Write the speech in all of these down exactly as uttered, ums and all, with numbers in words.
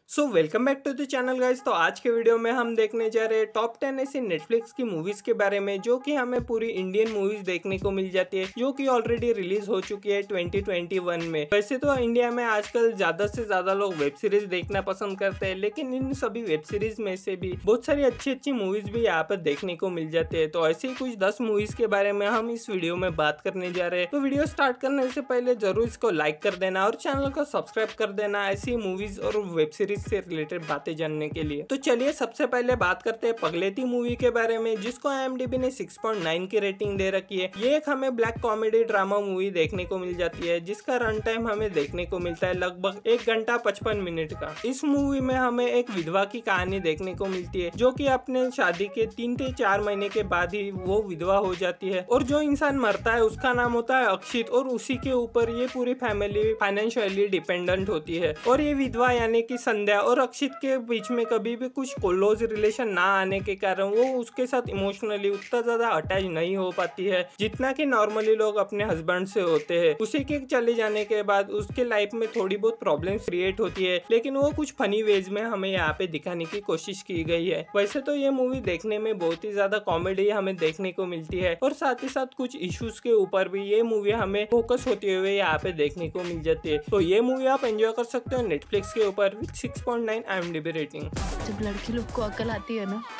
So welcome back to the channel guys. तो आज के वीडियो में हम देखने जा रहे हैं टॉप टेन ऐसी नेटफ्लिक्स की मूवीज के बारे में जो कि हमें पूरी इंडियन मूवीज देखने को मिल जाती है, जो कि ऑलरेडी रिलीज हो चुकी है ट्वेंटी ट्वेंटी वन में। वैसे तो इंडिया में आजकल ज्यादा से ज्यादा लोग वेब सीरीज देखना पसंद करते हैं, लेकिन इन सभी वेब सीरीज में से भी बहुत सारी अच्छी अच्छी मूवीज भी यहाँ पर देखने को मिल जाती है। तो ऐसे ही कुछ दस मूवीज के बारे में हम इस वीडियो में बात करने जा रहे हैं। तो वीडियो स्टार्ट करने से पहले जरूर इसको लाइक कर देना और चैनल को सब्सक्राइब कर देना ऐसी मूवीज और वेब सीरीज से रिलेटेड बातें जानने के लिए। तो चलिए सबसे पहले बात करते हैं पगलेती मूवी के बारे में, जिसको आई एम डी बी ने सिक्स पॉइंट नाइन की रेटिंग दे रखी है। ये एक हमें ब्लैक कॉमेडी ड्रामा मूवी देखने को मिल जाती है, जिसका रन टाइम हमें देखने को मिलता है लगभग एक घंटा पचपन मिनट का। इस मूवी में हमें एक विधवा की कहानी देखने को मिलती है, जो कि अपने शादी के तीन से चार महीने के बाद ही वो विधवा हो जाती है। और जो इंसान मरता है उसका नाम होता है अक्षित, और उसी के ऊपर ये पूरी फैमिली फाइनेंशियली डिपेंडेंट होती है। और ये विधवा यानी कि संध्या और अक्षित के बीच में कभी भी कुछ क्लोज रिलेशन ना आने के कारण वो उसके साथ इमोशनली उतना ज्यादा अटैच नहीं हो पाती है जितना कि नॉर्मली लोग अपने हस्बैंड से होते हैं। उसी के चले जाने के बाद उसके लाइफ में थोड़ी बहुत प्रॉब्लम्स क्रिएट होती है, लेकिन वो कुछ फनी वेज में हमें यहाँ पे दिखाने की कोशिश की गई है। वैसे तो ये मूवी देखने में बहुत ही ज्यादा कॉमेडी हमें देखने को मिलती है, और साथ ही साथ कुछ इश्यूज के ऊपर भी ये मूवी हमें फोकस होते हुए यहाँ पे देखने को मिल जाती है। तो ये मूवी आप एंजॉय कर सकते हो नेटफ्लिक्स के ऊपर with six point nine I M D B rating. जब लड़की लोग को अकल आती है ना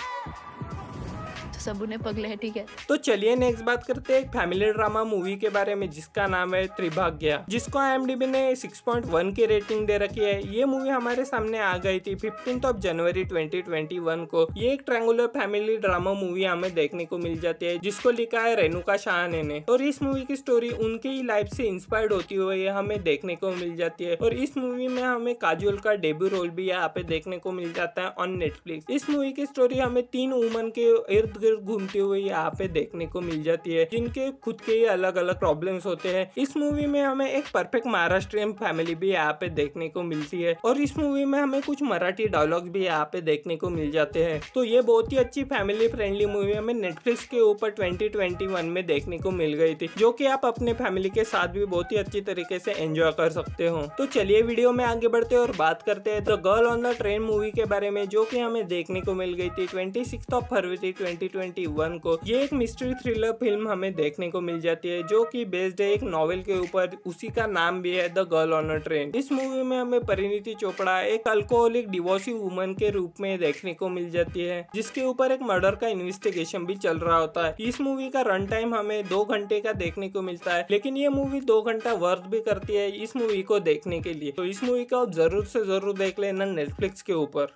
तो सब उन्हें पगले है, ठीक है। तो चलिए नेक्स्ट बात करते हैं एक फैमिली ड्रामा मूवी के बारे में, जिसका नाम है त्रिभाग्य, जिसको आई एम डी बी ने सिक्स पॉइंट वन की रेटिंग दे रखी है। ये मूवी हमारे सामने आ गई थी fifteenth of January twenty twenty one को। ये एक ट्रायंगुलर फैमिली ड्रामा मूवी हमें देखने को मिल जाती है, जिसको लिखा है रेणुका शाहने ने। और इस मूवी की स्टोरी उनकी ही लाइफ से इंस्पायर्ड होती हुई हमें देखने को मिल जाती है। और इस मूवी में हमें काजोल का डेब्यू रोल भी यहाँ पे देखने को मिल जाता है ऑन नेटफ्लिक्स। इस मूवी की स्टोरी हमें तीन वुमन के इर्द गिर्द घूमते हुए यहाँ पे देखने को मिल जाती है, जिनके खुद के ही अलग अलग प्रॉब्लम्स होते हैं। इस मूवी में हमें एक परफेक्ट महाराष्ट्रियन फैमिली भी यहाँ पे देखने को मिलती है, और इस मूवी में हमें कुछ मराठी डायलॉग्स भी यहाँ पे देखने को मिल जाते हैं। तो ये बहुत ही अच्छी फैमिली फ्रेंडली मूवी हमें नेटफ्लिक्स के ऊपर ट्वेंटी ट्वेंटी वन में देखने को मिल गई थी, जो कि आप अपने फैमिली के साथ भी बहुत ही अच्छी तरीके से एंजॉय कर सकते हो। तो चलिए वीडियो में आगे बढ़ते हैं और बात करते हैं the girl on the train movie के बारे में, जो कि हमें देखने को मिल गई थी twenty six of February twenty twenty one को। ये एक मिस्ट्री थ्रिलर फिल्म हमें देखने को मिल जाती है, जो कि बेस्ड है एक नॉवेल के ऊपर, उसी का नाम भी है the girl on a train. इस मूवी में हमें परिणीति चोपड़ा एक अल्कोहलिक डिवोर्सी वुमन के रूप में देखने को मिल जाती है, जिसके ऊपर एक मर्डर का इन्वेस्टिगेशन भी चल रहा होता है। इस मूवी का रन टाइम हमें दो घंटे का देखने को मिलता है, लेकिन ये मूवी दो घंटा वर्थ भी करती है इस मूवी को देखने के लिए। तो इस मूवी को आप जरूर से जरूर देख लेना नेटफ्लिक्स के ऊपर।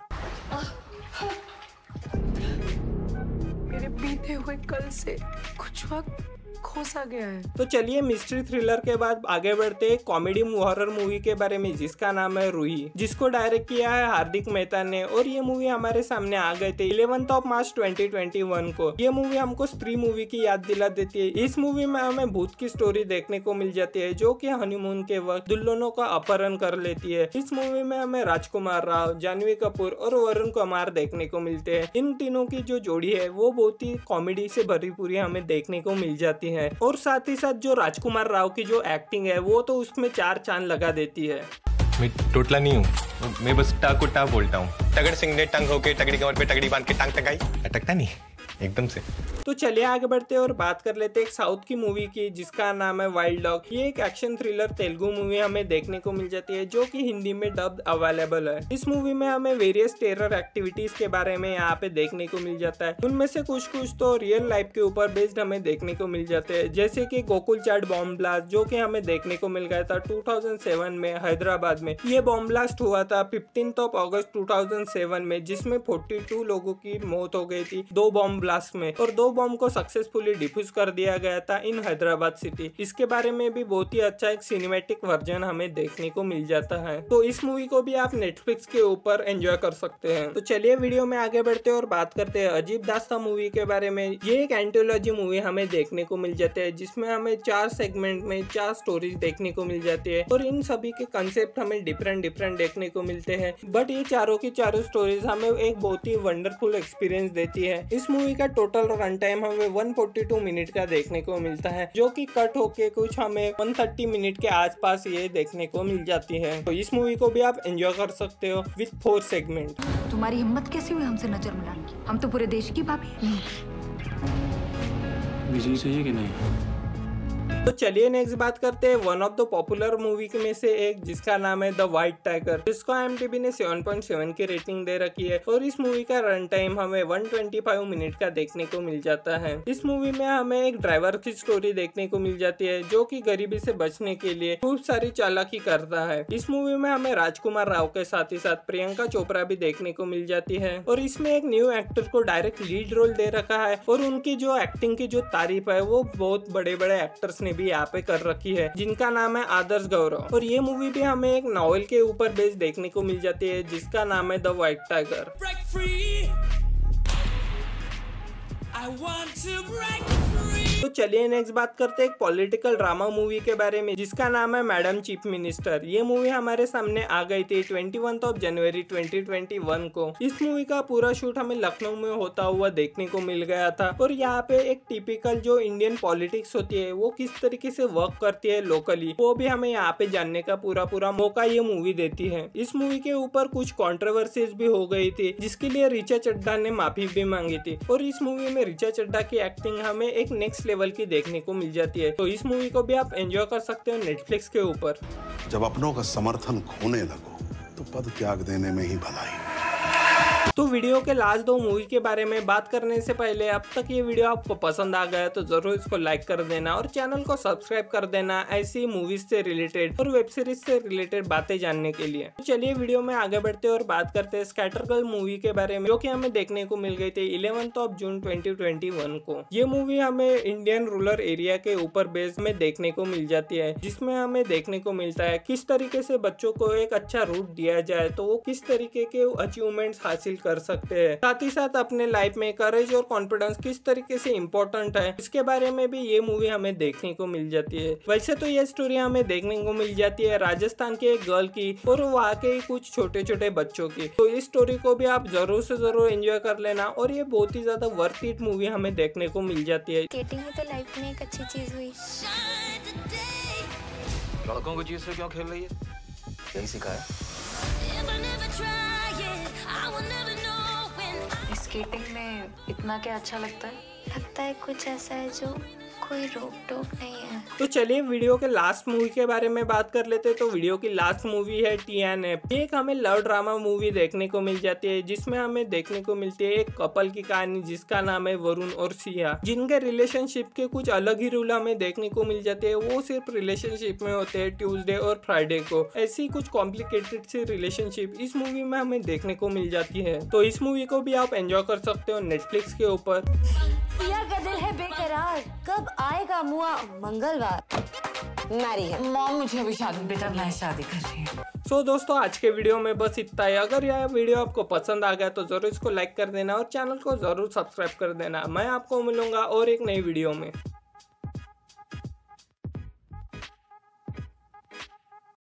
मेरे बीते हुए कल से कुछ वक्त खोसा गया है। तो चलिए मिस्ट्री थ्रिलर के बाद आगे बढ़ते हैं कॉमेडी हॉरर मूवी के बारे में, जिसका नाम है रूही, जिसको डायरेक्ट किया है हार्दिक मेहता ने। और ये मूवी हमारे सामने आ गए थे eleventh of March twenty twenty one को। ये मूवी हमको स्त्री मूवी की याद दिला देती है। इस मूवी में हमें भूत की स्टोरी देखने को मिल जाती है, जो कि हनीमून के वक्त दुल्हनों का अपहरण कर लेती है। इस मूवी में हमें राजकुमार राव, जानवी कपूर और वरुण कुमार देखने को मिलते हैं। इन तीनों की जो जोड़ी है वो बहुत ही कॉमेडी से भरी पूरी हमें देखने को मिल जाती है। और साथ ही साथ जो राजकुमार राव की जो एक्टिंग है वो तो उसमें चार चांद लगा देती है। मैं टोटला नहीं हूँ, मैं बस टा को टा बोलता हूँ। तगड़ सिंह ने टंग होके तगड़ी कमर पे तगड़ी बांध के टांग टंगाई, अटकता नहीं एकदम से। तो चलिए आगे बढ़ते हैं और बात कर लेते हैं एक साउथ की मूवी की, जिसका नाम है वाइल्ड डॉग। ये एक एक्शन थ्रिलर तेलुगु मूवी हमें देखने को मिल जाती है, जो कि हिंदी में डब्ड अवेलेबल है। इस मूवी में हमें वेरियस टेरर एक्टिविटीज के बारे में यहाँ पे देखने को मिल जाता है। उनमें से कुछ कुछ तो रियल लाइफ के ऊपर बेस्ड हमें देखने को मिल जाते हैं, जैसे कि गोकुल चाट बॉम्ब ब्लास्ट, जो कि हमें देखने को मिल गया था टू थाउजेंड सेवन में हैदराबाद में। ये बॉम्ब ब्लास्ट हुआ था fifteenth of August two thousand seven में, जिसमें फोर्टी टू लोगों की मौत हो गई थी दो बॉम्ब ब्लास्ट में, और दो बॉम्ब को सक्सेसफुली डिफ्यूज कर दिया गया था इन हैदराबाद सिटी। इसके बारे में भी बहुत ही अच्छा एक सिनेमैटिक वर्जन हमें देखने को मिल जाता है। तो इस मूवी को भी आप नेटफ्लिक्स के ऊपर एंजॉय कर सकते हैं। तो चलिए वीडियो में आगे बढ़ते हैं और बात करते हैं अजीब दास्तां मूवी के बारे में। ये एक एंथोलॉजी मूवी हमें देखने को मिल जाती है, जिसमें हमें चार सेगमेंट में चार स्टोरीज देखने को मिल जाती है, और इन सभी के कंसेप्ट हमें डिफरेंट डिफरेंट देखने को मिलते हैं। बट ये चारों की चारों स्टोरीज हमें एक बहुत ही वंडरफुल एक्सपीरियंस देती है। इस मूवी मूवी का टोटल रन टाइम हमें एक सौ बयालीस मिनट का देखने को मिलता है, जो कि कट होके कुछ हमें एक सौ तीस मिनट के आसपास ये देखने को मिल जाती है। तो इस मूवी को भी आप एंजॉय कर सकते हो विथ फोर सेगमेंट। तुम्हारी हिम्मत कैसी हुई हमसे नजर मिलाने की? हम तो पूरे देश की भाभी हैं। बिजली चाहिए कि नहीं? तो चलिए नेक्स्ट बात करते हैं one of the popular movie में से एक, जिसका नाम है द व्हाइट टाइगर, जिसको आई एम डी बी ने सात पॉइंट सात की रेटिंग दे रखी है। और इस मूवी का रन टाइम हमें एक सौ पच्चीस मिनट का देखने को मिल जाता है। इस मूवी में हमें एक ड्राइवर की स्टोरी देखने को मिल जाती है, जो कि गरीबी से बचने के लिए खूब सारी चालाकी करता है। इस मूवी में हमें राजकुमार राव के साथ ही साथ प्रियंका चोपड़ा भी देखने को मिल जाती है। और इसमें एक न्यू एक्टर को डायरेक्ट लीड रोल दे रखा है, और उनकी जो एक्टिंग की जो तारीफ है वो बहुत बड़े बड़े एक्टर्स ने भी यहाँ पे कर रखी है, जिनका नाम है आदर्श गौरव। और ये मूवी भी हमें एक नॉवेल के ऊपर बेस्ड देखने को मिल जाती है, जिसका नाम है द व्हाइट टाइगर। तो चलिए नेक्स्ट बात करते हैं एक पॉलिटिकल ड्रामा मूवी के बारे में, जिसका नाम है मैडम चीफ मिनिस्टर। ये मूवी हमारे सामने आ गई थी इक्कीस ऑफ जनवरी दो हज़ार इक्कीस को। इस मूवी का पूरा शूट हमें लखनऊ में होता हुआ देखने को मिल गया था। और यहाँ पे एक टिपिकल जो इंडियन पॉलिटिक्स होती है वो किस तरीके से वर्क करती है लोकली, वो भी हमें यहाँ पे जानने का पूरा पूरा मौका ये मूवी देती है। इस मूवी के ऊपर कुछ कॉन्ट्रोवर्सीज भी हो गई थी, जिसके लिए ऋचा चड्ढा ने माफी भी मांगी थी। और इस मूवी में ऋचा चड्ढा की एक्टिंग हमें एक नेक्स्ट लेवल की देखने को मिल जाती है। तो इस मूवी को भी आप एंजॉय कर सकते हो नेटफ्लिक्स के ऊपर। जब अपनों का समर्थन खोने लगो तो पद त्याग देने में ही भलाई। तो वीडियो के लास्ट दो मूवी के बारे में बात करने से पहले, अब तक ये वीडियो आपको पसंद आ गया तो जरूर इसको लाइक कर देना और चैनल को सब्सक्राइब कर देना ऐसी मूवीज से रिलेटेड और वेब सीरीज से रिलेटेड बातें जानने के लिए। तो चलिए वीडियो में आगे बढ़ते हैं और बात करते हैं स्कैटर गर्ल मूवी के बारे में, जो कि हमें देखने को मिल गई थी इलेवेंथ ऑफ जून दो हज़ार इक्कीस को। ये मूवी हमें इंडियन रूरल एरिया के ऊपर बेस में देखने को मिल जाती है, जिसमें हमें देखने को मिलता है किस तरीके से बच्चों को एक अच्छा रूट दिया जाए तो वो किस तरीके के अचीवमेंट्स हासिल कर सकते हैं। साथ ही साथ अपने लाइफ में करेज और कॉन्फिडेंस किस तरीके से इम्पोर्टेंट है, इसके बारे में भी ये मूवी हमें देखने को मिल जाती है। वैसे तो ये स्टोरी हमें देखने को मिल जाती है राजस्थान के एक गर्ल की और वहाँ के कुछ छोटे छोटे बच्चों की। तो इस स्टोरी को भी आप जरूर से जरूर एंजॉय कर लेना और ये बहुत ही ज्यादा वर्थ इट मूवी हमें देखने को मिल जाती है। स्केटिंग ही तो लाइफ में एक अच्छी चीज हुई। लड़कों को चीज से क्यों खेल रही है? यही सिखाया। स्केटिंग में इतना क्या अच्छा लगता है? लगता है कुछ ऐसा है जो कोई रोक टोक नहीं है। तो चलिए वीडियो के लास्ट मूवी के बारे में बात कर लेते हैं। तो वीडियो की लास्ट मूवी है टी एन एफ। ये एक हमें लव ड्रामा मूवी देखने को मिल जाती है, जिसमें हमें देखने को मिलती है एक कपल की कहानी, जिसका नाम है वरुण और सिया, जिनके रिलेशनशिप के कुछ अलग ही रूल हमें देखने को मिल जाते हैं। वो सिर्फ रिलेशनशिप में होते हैं ट्यूसडे और फ्राइडे को। ऐसी कुछ कॉम्प्लिकेटेड सी रिलेशनशिप इस मूवी में हमें देखने को मिल जाती है। तो इस मूवी को भी आप एंजॉय कर सकते हो नेटफ्लिक्स के ऊपर। सिया का दिल है बेकरार, कब आएगा मुआ मंगलवार। मैरी है मॉम, मुझे अभी शादी बेटा मैं शादी कर रही हूँ। सो so, दोस्तों आज के वीडियो में बस इतना ही। अगर यह वीडियो आपको पसंद आ गया तो जरूर इसको लाइक कर देना और चैनल को जरूर सब्सक्राइब कर देना। मैं आपको मिलूंगा और एक नई वीडियो में।